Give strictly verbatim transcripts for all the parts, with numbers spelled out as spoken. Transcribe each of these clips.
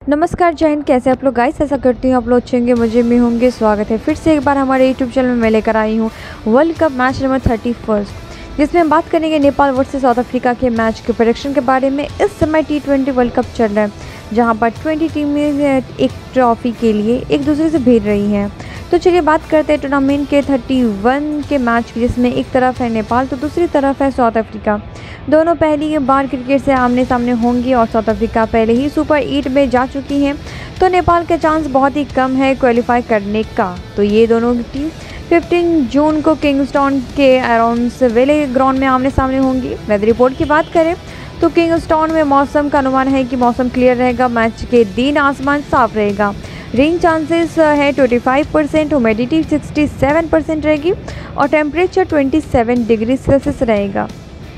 नमस्कार जय हिंद। कैसे आप लोग गाइस? ऐसा करती हूँ आप लोग अच्छे होंगे, मुझे में होंगे। स्वागत है फिर से एक बार हमारे यूट्यूब चैनल में मैं लेकर आई हूँ world cup match number thirty first, जिसमें हम बात करेंगे नेपाल वर्सेस साउथ अफ्रीका के मैच के प्रेडिक्शन के बारे में। इस समय टी ट्वेंटी वर्ल्ड कप चल रहा है, जहाँ पर ट्वेंटी टीमें एक ट्रॉफी के लिए एक दूसरे से भिड़ रही हैं। तो चलिए बात करते हैं टूर्नामेंट के थर्टी वन के मैच की, जिसमें एक तरफ है नेपाल तो दूसरी तरफ है साउथ अफ्रीका। दोनों पहली बार क्रिकेट से आमने सामने होंगी और साउथ अफ्रीका पहले ही सुपर एट में जा चुकी हैं, तो नेपाल का चांस बहुत ही कम है क्वालिफाई करने का। तो ये दोनों टीम पंद्रह जून को किंगस्टन के अराउंड वेले ग्राउंड में आमने सामने होंगी। वेदर रिपोर्ट की बात करें तो किंगस्टन में मौसम का अनुमान है कि मौसम क्लियर रहेगा, मैच के दिन आसमान साफ रहेगा, रेन चांसेस है पच्चीस परसेंट, ह्यूमिडिटी सड़सठ परसेंट रहेगी और टेम्परेचर सत्ताईस डिग्री सेल्सियस रहेगा।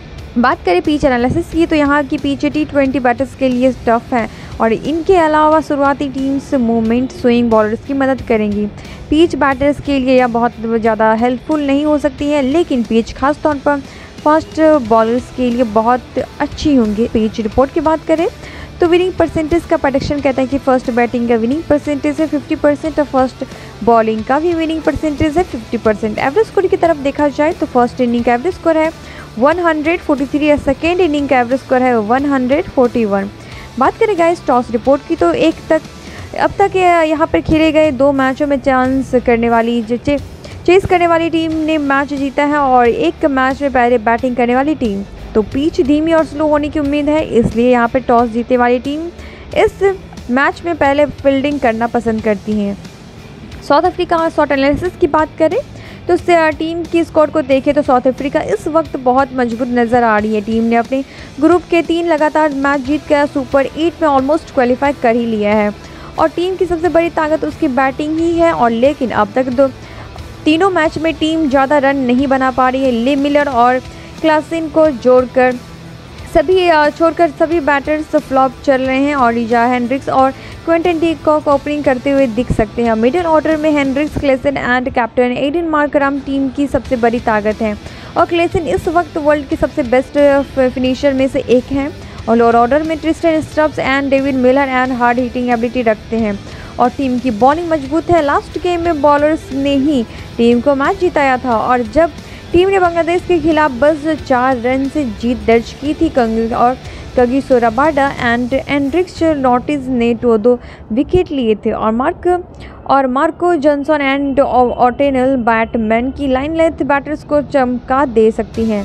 बात करें पिच एनालिसिस की तो यहाँ की पिच टी ट्वेंटी बैटर्स के लिए टफ है और इनके अलावा शुरुआती टीम्स मूवमेंट स्विंग बॉलर्स की मदद करेंगी। पिच बैटर्स के लिए यह बहुत ज़्यादा हेल्पफुल नहीं हो सकती है, लेकिन पिच खास तौर पर फास्ट बॉलर्स के लिए बहुत अच्छी होंगी। पिच रिपोर्ट की बात करें तो विनिंग परसेंटेज का प्रेडिक्शन कहता है कि फर्स्ट बैटिंग का विनिंग परसेंटेज है फिफ्टी परसेंट और फर्स्ट बॉलिंग का भी विनिंग परसेंटेज है फिफ्टी परसेंट। एवरेज स्कोर की तरफ देखा जाए तो फर्स्ट इनिंग का एवरेज स्कोर है वन हंड्रेड फोर्टी थ्री और सेकेंड इनिंग का एवरेज स्कोर है वन हंड्रेड फोर्टी वन। बात करें गाइस टॉस रिपोर्ट की तो एक तक अब तक यहाँ पर खेले गए दो मैचों में चांस करने वाली चे, चेस करने वाली टीम ने मैच जीता है और एक मैच में पहले बैटिंग करने वाली टीम। तो पिच धीमी और स्लो होने की उम्मीद है, इसलिए यहाँ पर टॉस जीतने वाली टीम इस मैच में पहले फील्डिंग करना पसंद करती हैं। साउथ अफ्रीका शॉट एनालिसिस की बात करें तो इस टीम की स्कोर को देखें तो साउथ अफ्रीका इस वक्त बहुत मजबूत नज़र आ रही है। टीम ने अपने ग्रुप के तीन लगातार मैच जीत कर सुपर एट में ऑलमोस्ट क्वालिफाई कर ही लिया है और टीम की सबसे बड़ी ताकत उसकी बैटिंग ही है। और लेकिन अब तक दो तीनों मैच में टीम ज़्यादा रन नहीं बना पा रही है। ले मिलर और क्लासन को जोड़कर सभी छोड़कर सभी बैटर्स फ्लॉप चल रहे हैं और रिजा हेनरिक्स और क्विंटन डी कॉक ओपनिंग करते हुए दिख सकते हैं। मिडिल ऑर्डर में Hendricks, Klaasen and captain Aiden Markram team की सबसे बड़ी ताकत है और क्लेसन इस वक्त वर्ल्ड की सबसे बेस्ट फिनिशर में से एक हैं और लोअर ऑर्डर में Tristan Stubbs and David Miller and hard hitting ability रखते हैं और टीम की बॉलिंग मजबूत है। लास्ट गेम में बॉलर्स ने ही टीम को मैच जिताया था और जब टीम ने बांग्लादेश के खिलाफ बस चार रन से जीत दर्ज की थी और Kagiso Rabada and Anrich Nortje ने दो दो विकेट लिए थे और मार्क और Marco Jansen and Ottneil Baartman की लाइन लेंथ बैटर्स को चमका दे सकती हैं।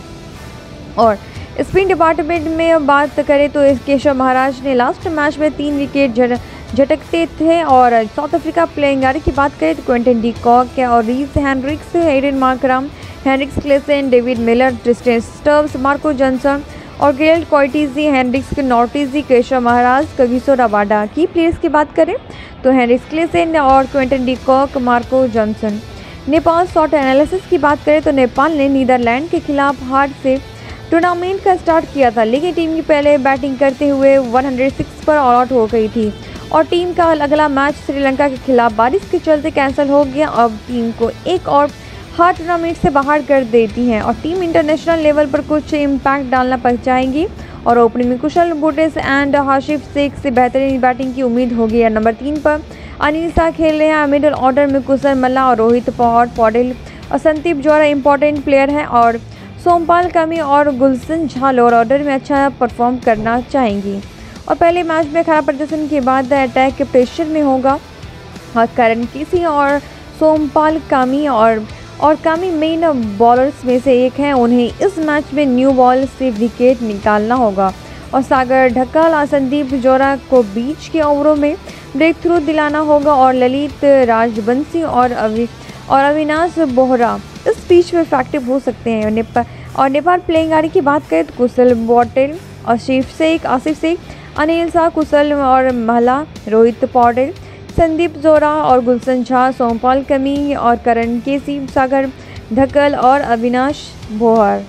और स्पिन डिपार्टमेंट में बात करें तो केशव महाराज ने लास्ट मैच में तीन विकेट झटकते थे और साउथ अफ्रीका प्लेइंग एलेवन की बात करें तो क्विंटन डी कॉक और Reeza Hendricks, Aiden Markram, Hendricks, Klaasen, David Miller, Tristan Stubbs, Marco Jansen और गेल Coetzee, Hendricks, Nortje, Keshav Maharaj, Kagiso Rabada. की प्लेयर्स की बात करें तो हेनरिक्स, क्लेसन और Quinton de Kock, Marco Jansen. Nepal short analysis की बात करें तो नेपाल ने नीदरलैंड के खिलाफ हार से टूर्नामेंट का स्टार्ट किया था, लेकिन टीम की पहले बैटिंग करते हुए एक सौ छह पर ऑल आउट हो गई थी और टीम का अगला मैच श्रीलंका के खिलाफ बारिश के चलते कैंसिल हो गया। अब टीम को एक और हार टूर्नामेंट से बाहर कर देती हैं और टीम इंटरनेशनल लेवल पर कुछ इम्पैक्ट डालना चाहेंगी और ओपनिंग में कुशल बुटेस एंड हाशिफ शेख से बेहतरीन बैटिंग की उम्मीद होगी। नंबर तीन पर अनिल शाह खेल रहे हैं। मिडिल ऑर्डर में कुशल मल्ला और रोहित पौडेल और संदीप जोरा इंपॉर्टेंट प्लेयर हैं और सोमपाल कमी और गुलशन झा लोअर ऑर्डर में अच्छा परफॉर्म करना चाहेंगी और पहले मैच में खराब प्रदर्शन के बाद अटैक के प्रेशर में होगा और करण केसी और सोमपाल कामी और और कामी मेन बॉलर्स में से एक हैं। उन्हें इस मैच में न्यू बॉल से विकेट निकालना होगा और सागर ढक्कल और संदीप जोरा को बीच के ओवरों में ब्रेक थ्रू दिलाना होगा और ललित राजबंसी और अवि और अविनाश बोहरा इस बीच में इफेक्टिव हो सकते हैं। नेपा, और नेपाल प्लेइंग एलेवन की बात करें तो कुशल बोटेल और आसिफ शेख आसिफ शेख अनिल शाह, कुशल और महला, रोहित पौडेल, संदीप जोरा और गुलशन झा, सोमपाल कमी और करण केसी, सागर ढक्कल और अविनाश बोहर।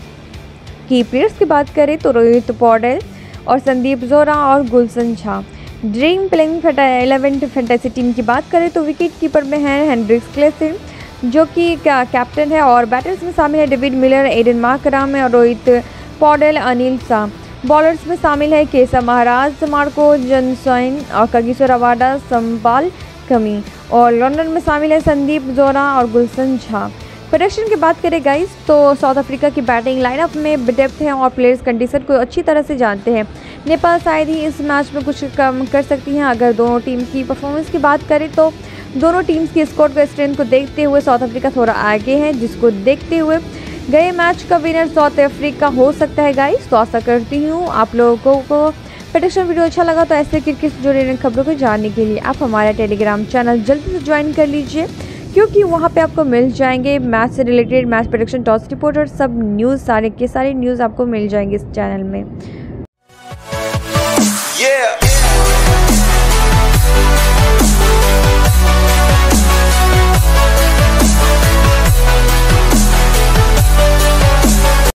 की प्लेयर्स की बात करें तो रोहित पौडेल और संदीप जोरा और Gulshan Jha. Dream playing eleven fantasy team की बात करें तो विकेट कीपर में है हेनरिक्स, क्लेसन जो कि कैप्टन है और बैटर्स में शामिल है डेविड मिलर, एडन मार्करम और रोहित पौडेल, अनिल शाह। बॉलर्स में शामिल है केसा महाराज, मार्को जनसोइन और कगिसो रबाडा, संपाल कमी। और लंदन में शामिल है संदीप जोरा और गुलशन झा। प्रोडक्शन की बात करें गाइस तो साउथ अफ्रीका की बैटिंग लाइनअप में डेप्थ है और प्लेयर्स कंडीशन को अच्छी तरह से जानते हैं। नेपाल शायद ही इस मैच में कुछ कम कर सकती हैं। अगर दोनों टीम की परफॉर्मेंस की बात करें तो दोनों टीम्स की स्क्वाड को स्ट्रेंथ को देखते हुए साउथ अफ्रीका थोड़ा आगे है, जिसको देखते हुए गए मैच का विनर साउथ अफ्रीका हो सकता है गाइस। तो आशा करती हूँ आप लोगों को प्रेडिक्शन वीडियो अच्छा लगा। तो ऐसे क्रिकेट से जुड़े खबरों को जानने के लिए आप हमारा टेलीग्राम चैनल जल्दी से ज्वाइन कर लीजिए, क्योंकि वहाँ पे आपको मिल जाएंगे मैच से related match prediction, toss report और सब न्यूज़, सारे के सारे न्यूज़ आपको मिल जाएंगे इस चैनल में। Yeah.